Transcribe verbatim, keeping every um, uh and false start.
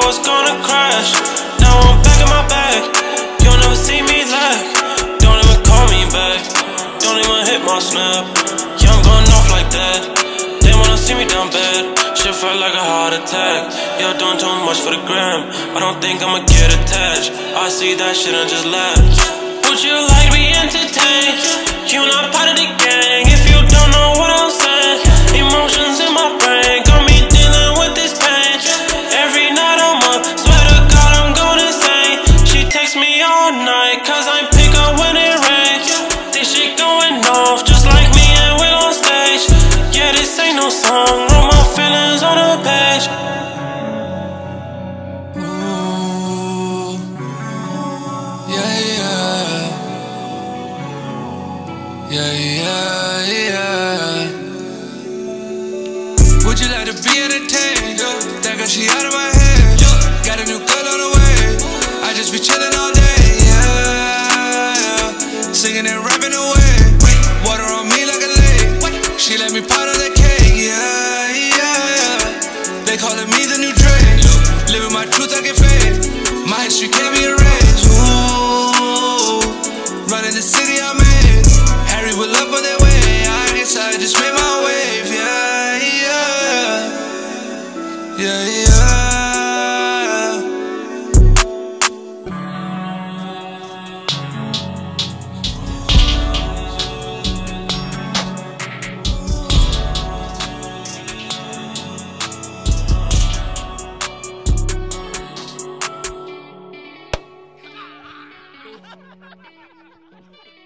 was gonna crash. Now I'm back in my bag. You'll never see me laugh. Don't even call me back. Don't even hit my snap. Yeah, I'm going off like that. They wanna see me down bad. Shit felt like a heart attack. You're doing too much for the gram. I don't think I'ma get attached. I see that shit and just laugh. Would you like to be entertained? You not part of the gang. If you don't know what I'm saying, emotions in my brain got me dealing with this pain. Every night I'm up, swear to God I'm going insane. She texts me all night, cause I pick up when it rains. This shit going off, just like me and Will on stage. Yeah, this ain't no song, wrote my feelings on a page. Ooh, yeah, yeah. Yeah, yeah, yeah. Would you like to be entertained? That girl, she out of my head. Got a new girl on the way. I just be chillin' all day, yeah. Singing and rapping away. Water on me like a lake. She let me part of the cake, yeah, yeah. They callin' me the new Drake. Living my truth, I get fake. My history can't be erased. Ooh, running the city I made. Harry will up on their way. I guess I just made my wave, yeah, yeah. Yeah, yeah. Ha ha ha!